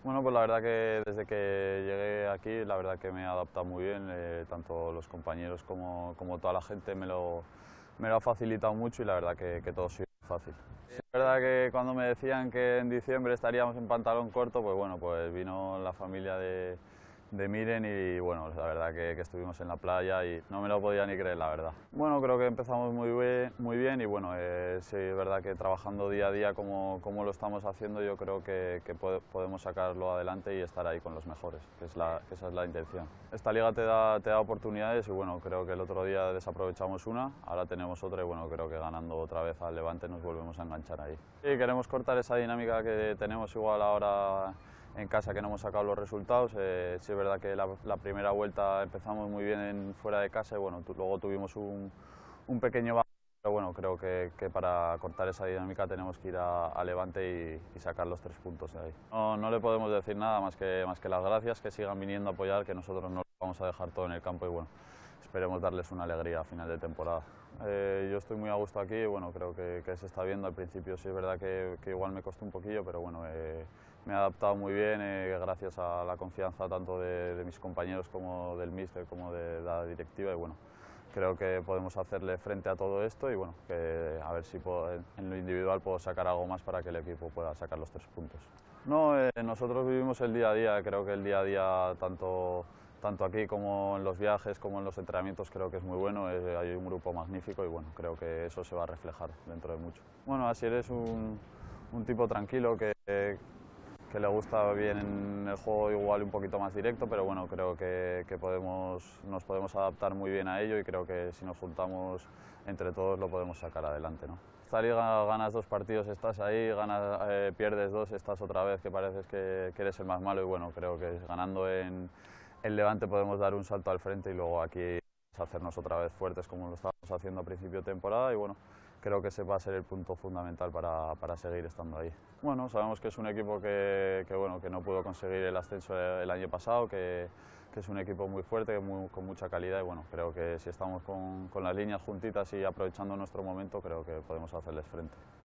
Bueno, pues la verdad que desde que llegué aquí, la verdad que me he adaptado muy bien, tanto los compañeros como toda la gente me lo ha facilitado mucho y la verdad que todo ha sido fácil. Sí, es verdad que cuando me decían que en diciembre estaríamos en pantalón corto, pues bueno, pues vino la familia de Miren y bueno, la verdad que estuvimos en la playa y no me lo podía ni creer, la verdad. Bueno, creo que empezamos muy bien y bueno, sí, es verdad que trabajando día a día como lo estamos haciendo, yo creo que podemos sacarlo adelante y estar ahí con los mejores, que esa es la intención. Esta liga te da oportunidades y bueno, creo que el otro día desaprovechamos una, ahora tenemos otra y bueno, creo que ganando otra vez al Levante nos volvemos a enganchar ahí. Sí, queremos cortar esa dinámica que tenemos igual ahora en casa, que no hemos sacado los resultados. Sí es verdad que la primera vuelta empezamos muy bien fuera de casa y bueno, luego tuvimos un pequeño bajón, pero bueno, creo que para cortar esa dinámica tenemos que ir a Levante y sacar los 3 puntos de ahí. No le podemos decir nada más que las gracias, que sigan viniendo a apoyar, que nosotros no vamos a dejar todo en el campo y bueno, esperemos darles una alegría a final de temporada. Yo estoy muy a gusto aquí y bueno, creo que se está viendo. Al principio sí es verdad que igual me costó un poquillo, pero bueno, me he adaptado muy bien gracias a la confianza tanto de mis compañeros como del míster, como de la directiva y bueno, creo que podemos hacerle frente a todo esto y bueno, que a ver si en lo individual puedo sacar algo más para que el equipo pueda sacar los 3 puntos. No, nosotros vivimos el día a día, creo que el día a día tanto aquí como en los viajes, como en los entrenamientos, creo que es muy bueno, hay un grupo magnífico y bueno, creo que eso se va a reflejar dentro de mucho. Bueno, Asier es un tipo tranquilo que le gusta bien en el juego igual un poquito más directo, pero bueno, creo que nos podemos adaptar muy bien a ello y creo que si nos juntamos entre todos lo podemos sacar adelante, ¿no? Esta liga ganas 2 partidos, estás ahí, pierdes 2, estás otra vez, que pareces que eres el más malo y bueno, creo que ganando en Levante podemos dar un salto al frente y luego aquí hacernos otra vez fuertes como lo estábamos haciendo a principio de temporada y bueno, creo que ese va a ser el punto fundamental para seguir estando ahí. Bueno, sabemos que es un equipo bueno, que no pudo conseguir el ascenso el año pasado, que es un equipo muy fuerte, con mucha calidad y bueno, creo que si estamos con las líneas juntitas y aprovechando nuestro momento, creo que podemos hacerles frente.